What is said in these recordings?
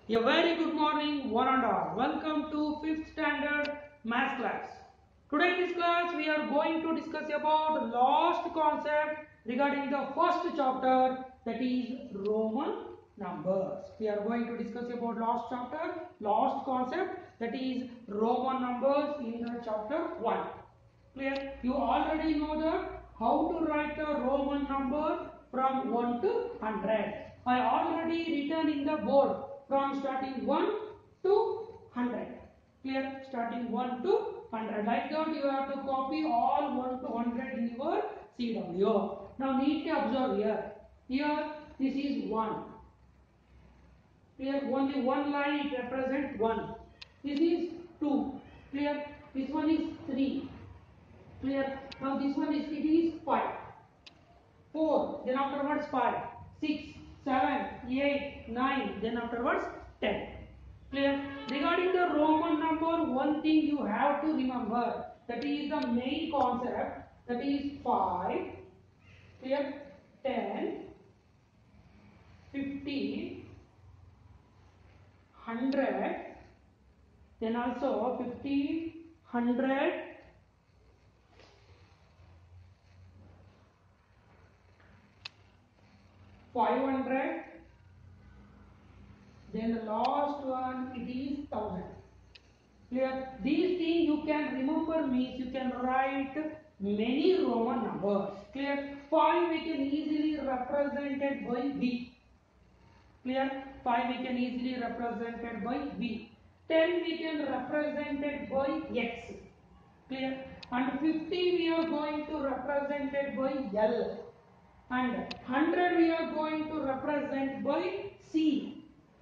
A very good morning, one and all. Welcome to 5th standard math class. Today in this class, we are going to discuss about last concept regarding the first chapter, that is Roman numbers. We are going to discuss about last chapter, last concept, that is Roman numbers in the chapter 1. Clear? You already know that how to write the Roman number from 1 to 100. I already written in the board from starting 1 to 100. Clear? Starting 1 to 100. Like that you have to copy all 1 to 100 in your CW. Now need to observe here. Here this is 1. Clear? Only one line it represents 1. This is 2. Clear? This one is 3. Clear? Now this one is, it is 5. 4, then afterwards 5, 6, 7, 8, 9, then afterwards 10. Clear? Regarding the Roman number, one thing you have to remember, that is the main concept, that is 5, clear? 10, 50, 100, then also 50, 100, 500, then the last one it is 1000. Clear? These things you can remember means you can write many Roman numbers. Clear? 5 we can easily represented by V. Clear? 5 we can easily represented by V. 10 we can represented by X. Clear? And 50 we are going to represented by L. And 100 we are going to represent by C.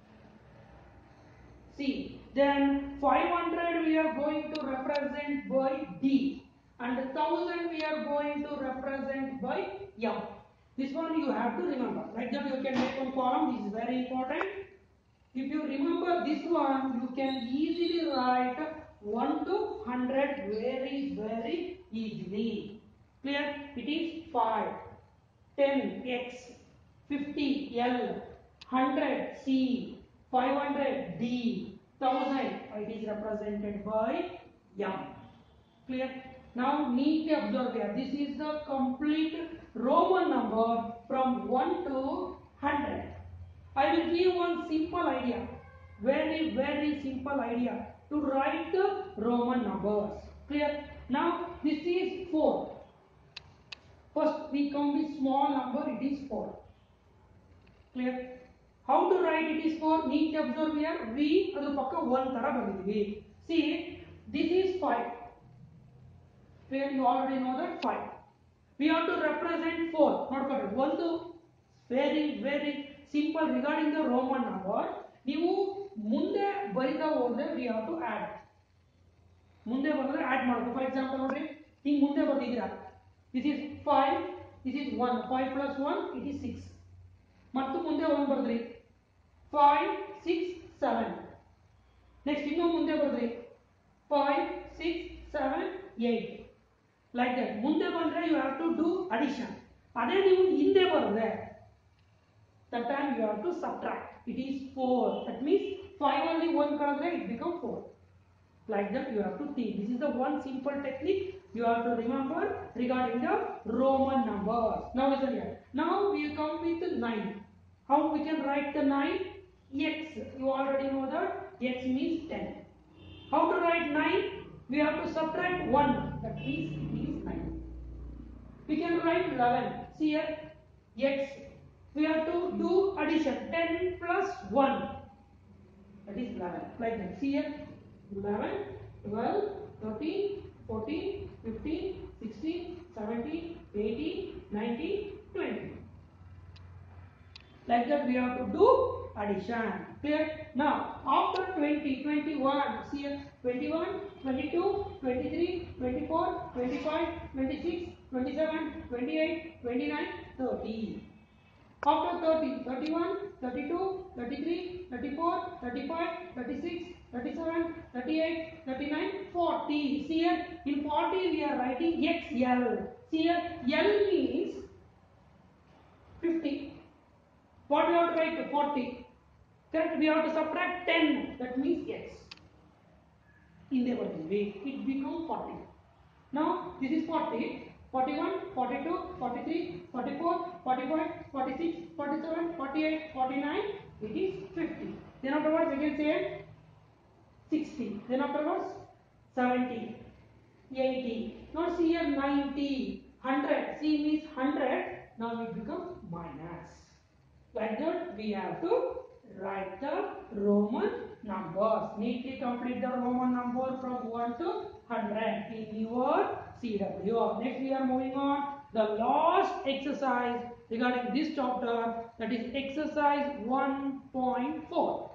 Then 500 we are going to represent by D. And 1000 we are going to represent by M. This one you have to remember. Like that you can make one column. This is very important. If you remember this one, you can easily write 1 to 100 very easily. Clear? It is 5. 10 X, 50 L, 100 C, 500 D, 1000 it is represented by M. Clear? Now need to observe here. This is the complete Roman number from 1 to 100. I will give one simple idea, very simple idea to write the Roman numbers. Clear? Now this is 4. First we come with small number, it is 4. Clear? How to write it is 4? Need to observe here. V adu pakka 1 tara bandidhi. See, this is 5. Clear? You already know that 5. We have to represent 4. Not for it. One to very simple regarding the Roman number. ನೀವು ಮುಂದೆ ಬರಿತಾ ಹೋದ್ರೆ we have to add. ಮುಂದೆ ಬಂದ್ರೆ add ಮಾಡಬೇಕು. For example ನೋಡ್ರಿ, ಹಿಂಗ್ ಮುಂದೆ ಬರ್ತಿದ್ದೀರಾ. This is 5, this is 1, 5 plus 1, it is 6. ಮತ್ತು ಮುಂದೆ 1 ಬರೆದ್ರಿ 5, 6, 7. ನೆಕ್ಸ್ಟ್ ಇನ್ನೂ ಮುಂದೆ ಬರೆದ್ರಿ 5, 6, 7, 8. Like that. ಮುಂದೆ ಬಂದ್ರೆ you have to do addition. ಅದೇ ನೀವು ಹಿಂದೆ ಬರೆದ್ರೆ that time you have to subtract. It is 4. That means 5 only 1 ಕಳೆದ್ರೆ it becomes 4. Like that you have to think. This is the one simple technique you have to remember regarding the Roman numbers. Now listen here. Now we come with 9. How we can write the 9? X. You already know that X means 10. How to write 9? We have to subtract 1. That means it is 9. We can write 11. See here. X. We have to do addition. 10 plus 1. That is 11. Like that. See here. 11, 12, 13, 14, 15, 16, 17, 18, 19, 20. Like that we have to do addition. Clear? Now, after 20, 21, see here, 21, 22, 23, 24, 25, 26, 27, 28, 29, 30. After 30, 31, 32, 33, 34, 35, 36, 37, 38, 39, 40. See here, in 40 we are writing XL. See here, L means 50. What we have to write? 40. Correct? We have to subtract 10. That means x. In the way, it becomes 40. Now this is 40, 41, 42, 43, 44, 45, 46, 47, 48, 49. It is 50. Then afterwards again say 60. Then afterwards 70, 80. Now see here 90, 100. C means 100. Now it becomes minus. Like that we have to write the Roman numbers. Neatly complete the Roman number from 1 to 100 in your CW. Next we are moving on the last exercise regarding this chapter, that is exercise 1.4.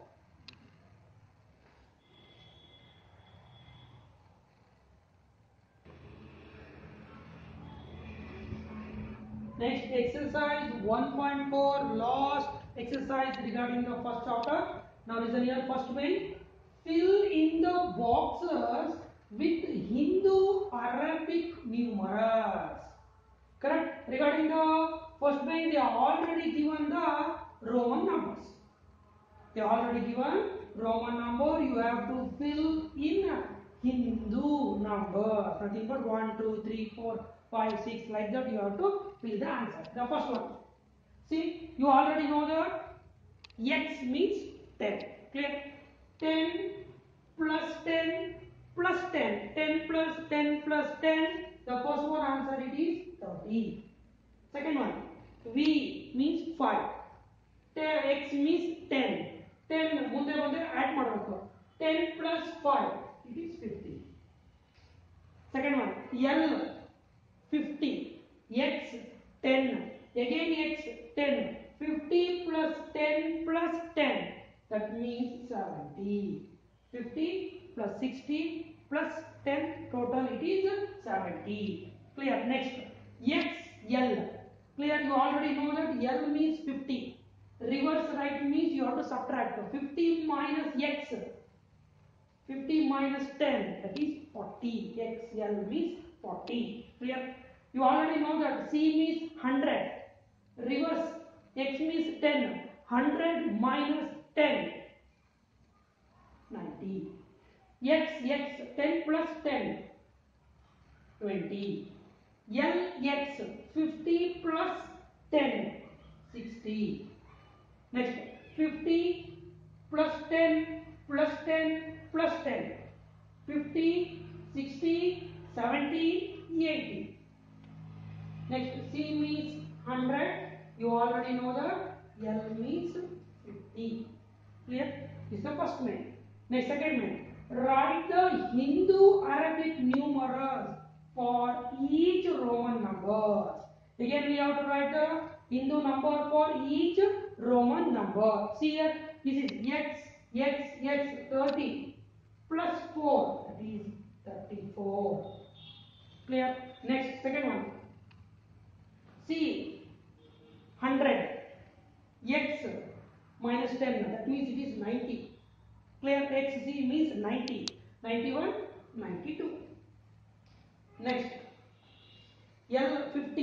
Next exercise 1.4, last exercise regarding the first chapter. Now listen here, first way. Fill in the boxes with Hindu Arabic numerals. Correct? Regarding the first way, they are already given the Roman numbers. They are already given Roman number. You have to fill in Hindu number. Nothing but 1, 2, 3, 4, 5, 6, like that. You have to fill the answer. The first one. See, you already know that x means 10. Clear? 10 plus 10 plus 10. 10 plus 10 plus 10. The first one answer it is 30. Second one. V means 5. X means 10. 10 ಮುಂದೆ ಬಂದ್ರೆ add ಮಾಡಬೇಕು. 10 plus 5 it is 50. Second one. L 50. X 10. Again x 10. 50 plus 10 plus 10. That means 70. 50 plus 60 plus 10. Total it is 70. Clear? Next. X L. Clear? You already know that L means 50. Reverse right means you have to subtract 50 minus x. 50 minus 10, that is 40. XL means 40. Clear? You already know that C means 100. Reverse x means 10. 100 minus 10, 90. X 10 plus 10, 20. L 50 plus 10, 60. Next, 50 plus 10 plus 10 plus 10. 50, 60, 70, 80. Next, C means 100. You already know that. L means 50. Clear? This is the first main. Next, second main. Write the Hindu Arabic numerals for each Roman numbers. Again, we have to write the Hindu number for each Roman number. See here, this is x 30 plus 4, that is 34. Clear? Next, second one. C 100. X minus 10, that means it is 90. Clear? XC means 90. 91, 92. Next, L 50.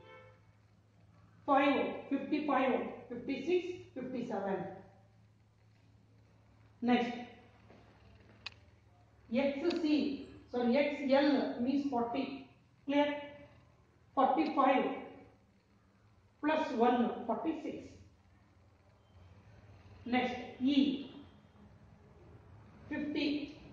5, 55, 56, 57. Next, XL means 40. Clear? 45 plus 1, 46. Next, E 50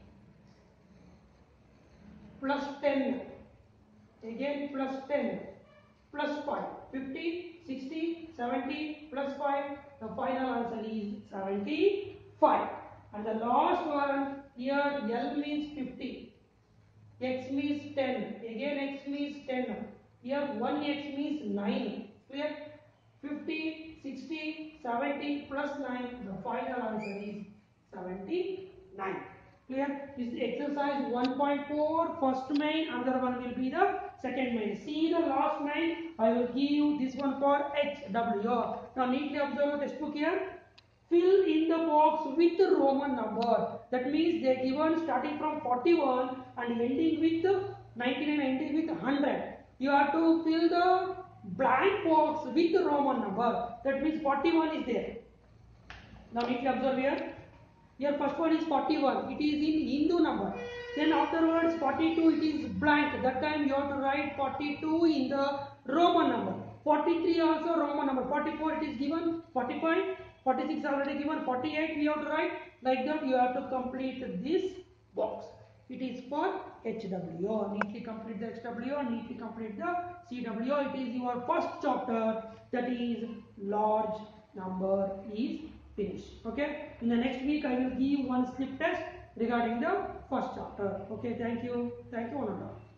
plus 10, again plus 10 plus 5, 50, 60, 70 plus 5, the final answer is 75. And the last one, here L means 50, X means 10, again X means 10, here 1X means 9. Clear? 50, 60, 70 plus 9, the final answer is 79. Clear? This is exercise 1.4, first main, another one will be the second main. See the last main, I will give you this one for HW. Now neatly observe the textbook here. Fill in the box with the Roman number. That means they are given starting from 41 and ending with 99, ending with 100. You have to fill the blank box with the Roman number. That means 41 is there. Now neatly observe here. Here first one is 41. It is in Hindu number. Then afterwards 42 it is blank. That time you have to write 42 in the Roman number. 43 also Roman number. 44 it is given. 45. 46 already given. 48 we have to write. Like that you have to complete this box. It is for HWO. Neatly complete the HWO. Neatly complete the CWO. It is your first chapter. That is large number is finished. Okay. In the next week I will give one slip test regarding the first chapter. Okay. Thank you. Thank you one and all.